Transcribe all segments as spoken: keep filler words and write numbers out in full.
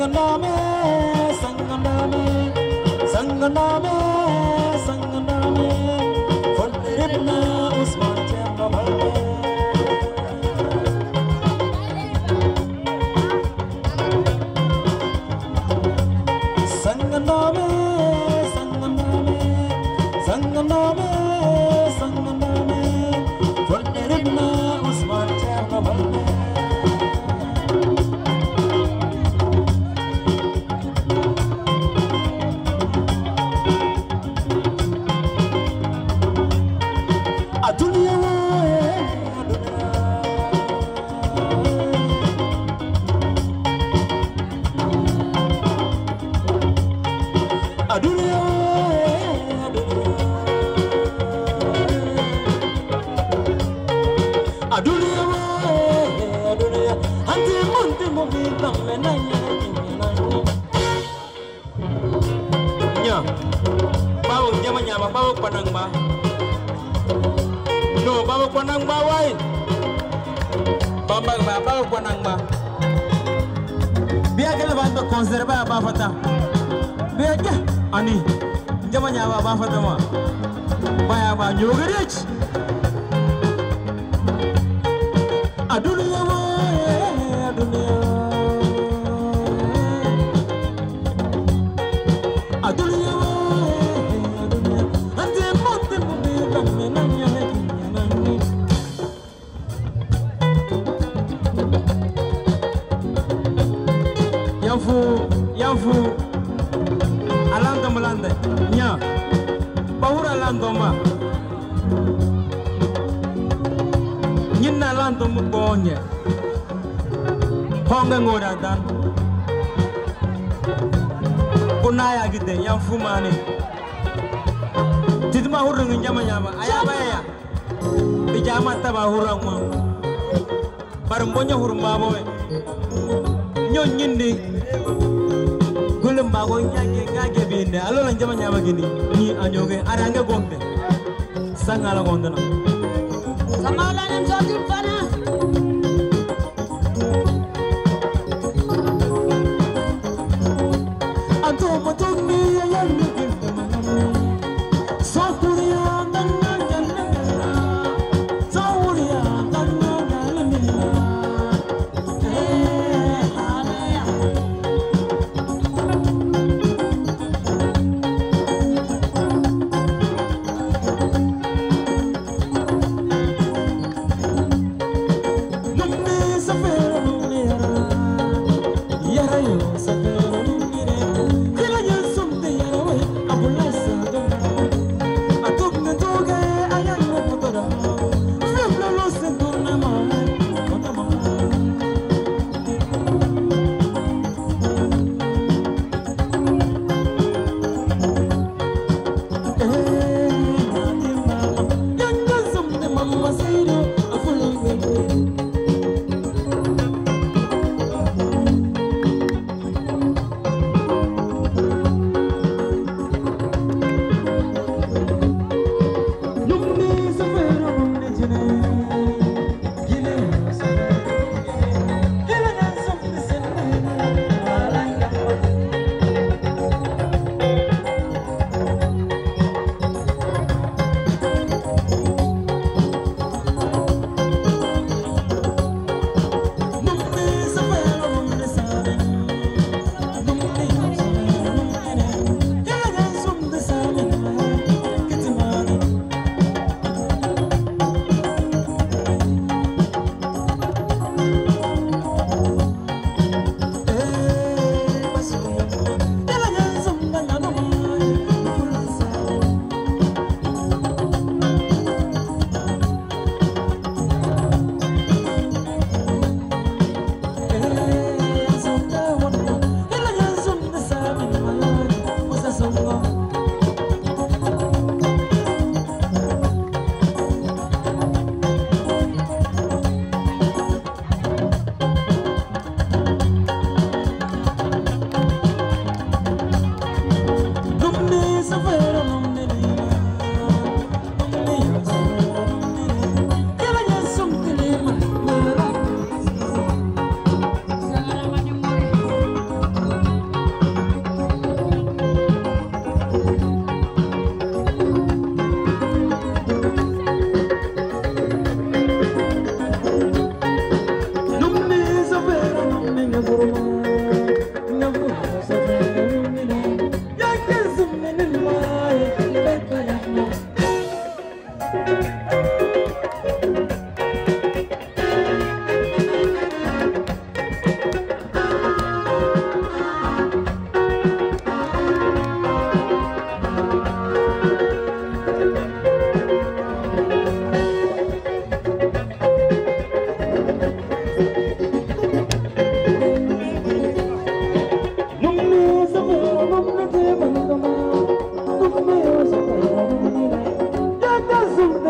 Sanganame, sanganame, sanganame, sanganame, Fondirna Usman Chemabale. Sanganame, sanganame, sanganame, sanganame, Fondirna Usman Chemabale. Bawa panang ba? No, bawa panang ba wai? Bambang ba, bawa panang ba? Biar kita bantu konserva apa fata? Biar ya, ani, zaman nyawa apa fata mah? Bayar ba nyugerich? Adunia wai, adunia, adunia. Yanfu, yanfu, alanda malanda, nya, bahura alanda ma, nyinna alanda mubonye, honga ngora dan, punaya gede, yanfu mani, tidma hurung nyama nyama, ayaba ya, bijama taba hurung ma, barumbonya hurung baboy, nyonyindi. Gulum bago nyage nyage binde alo lan jama nyama gini ni anyoge arange gombe sangala gondana samala nem jodi fana anto moto mi ya ni sakuriya danna janna sakuriya danna janna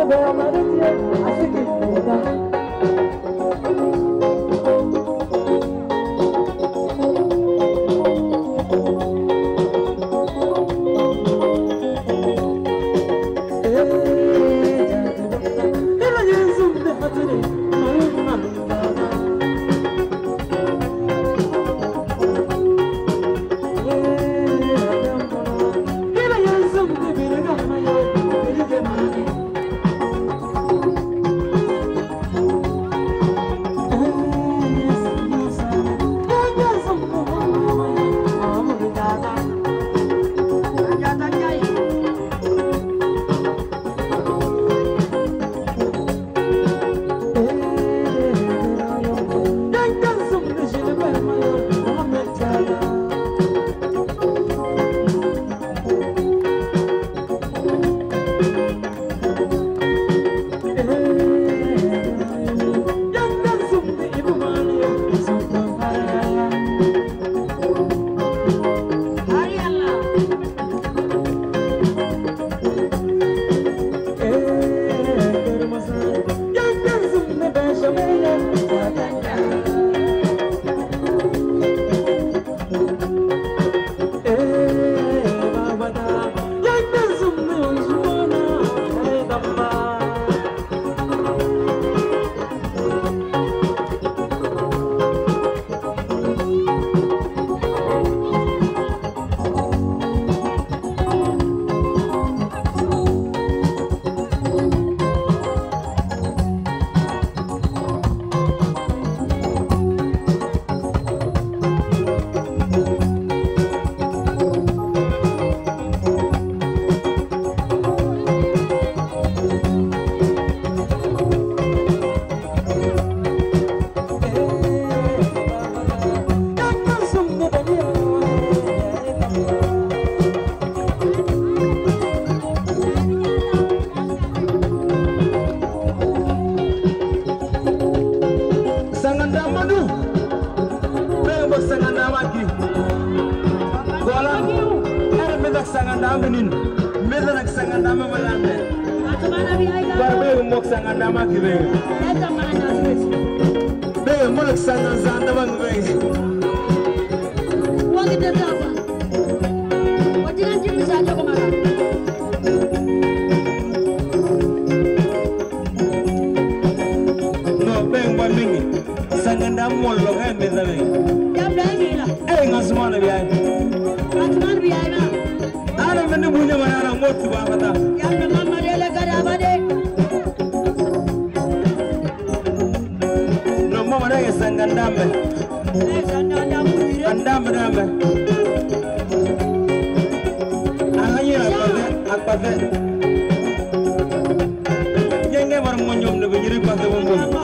Sangandamenin, Medanak Sangandama Malande. Barbe Mok Sangandama Give. They Mulak Sangandama Grace. What did the Papa? What did I do with Sajokamara? No, Ben Waming, Sangandam Molo and Medaving. Hey, Nasmana behind. Nasmana behind. I don't know when I'm going to Bavata. Yamama Garabade. No more is Sangandame. And Damadame. I hear about that. You never want you to be rid of the woman.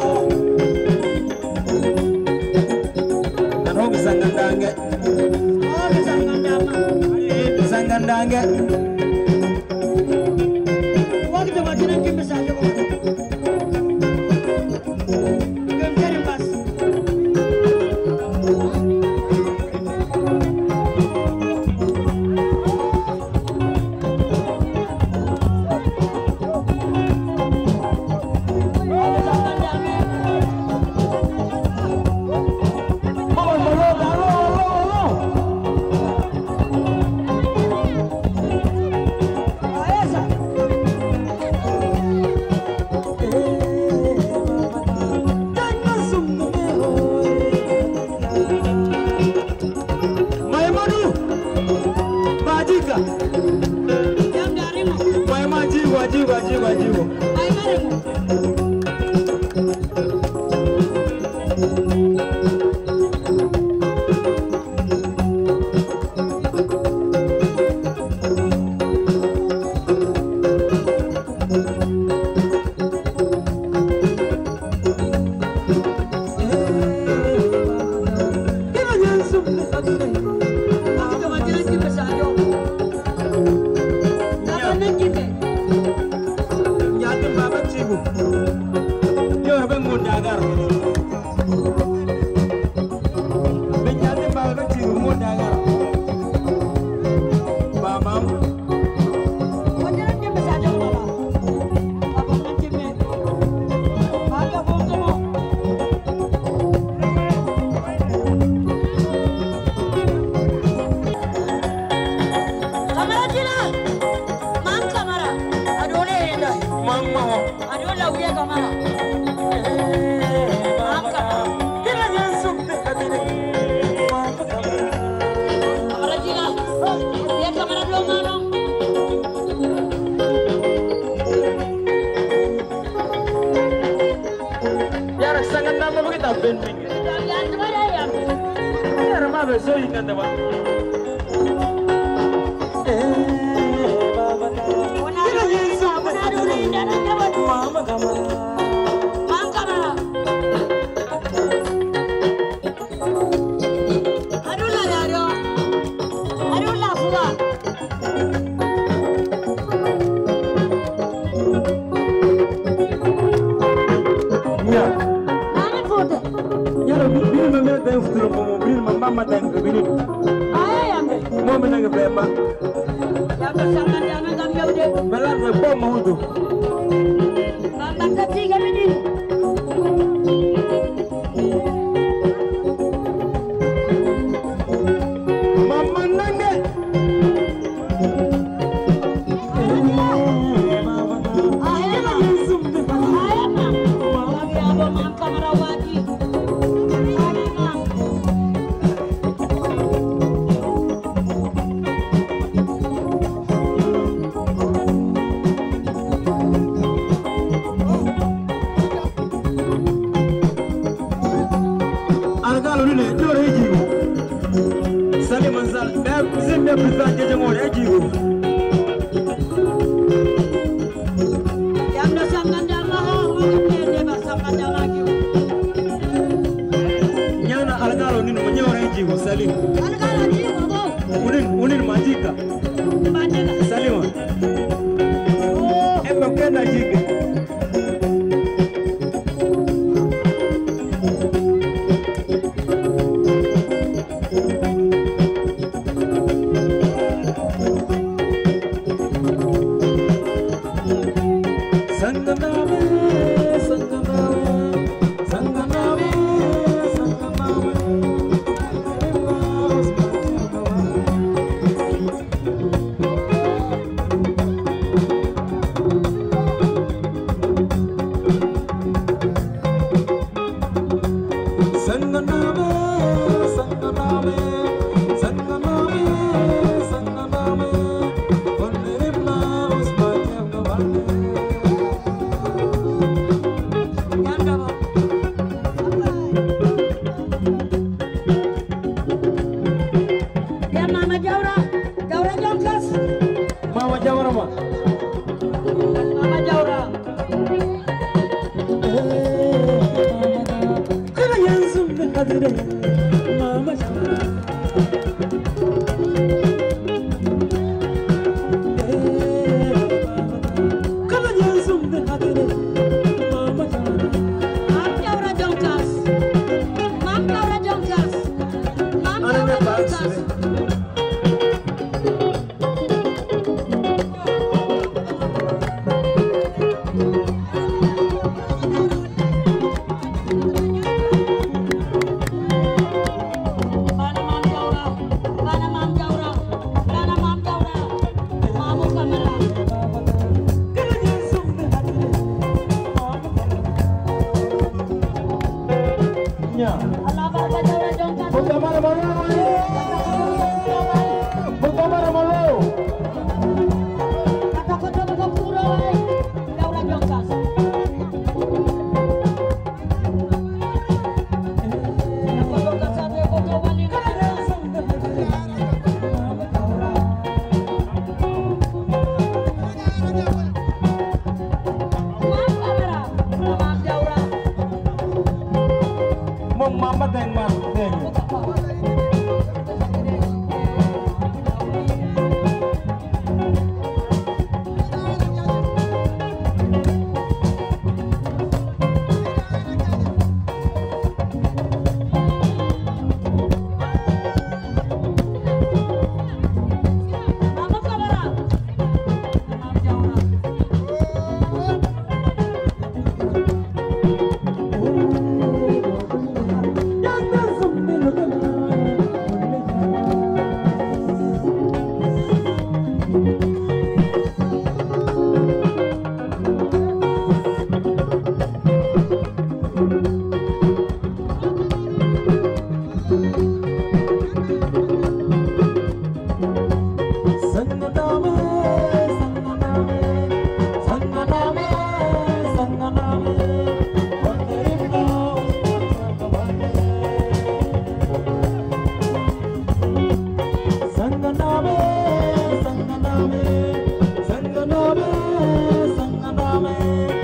And hope Sangandanga. Oh, Sangandama. Sangandanga. Walk the Martin and Kim Sajo. Jiwa, jiwa, jiwa. Baba Chibu. mama Aduh lah uya kamera. Angkat. kira yesu de kadine Kamera jina. Dia kamera belum mana. yara sangan nama begitu bending Yang tu ada yang. yara ma be so ingat ba eh baba Kira yesu benar dulu indah nak jawab. mama kamu Mang kamera. Aduh lah ya do. Aduh lah fuga. ya Mana foto? yara bini ma me ben futuro mo bini ma mama dan bini Ayah yang be. mo me nang be ba Yang bersangan yang nak jawab deh. bala me bo mo do Mama tadi kami ni. mama nange Ayah mah. Ayah mah. Lagi abang mang kamera wadi. Ayah mah. algalo ni ne jore jigo sali manzal be zimbe president je mo re jigo Yang dah sangat dah mahal. Mungkin dia dah sangat dah lagi. nyana algalo ni mo nyore jigo sali Kalau kalau ni bobo. unin unin majika Mana lah. sali ma Oh. e ko kenda jige sanganame sanganame sanganame sanganame sanganame sanganame sanganame sanganame onirima usmanya gavane Thank you.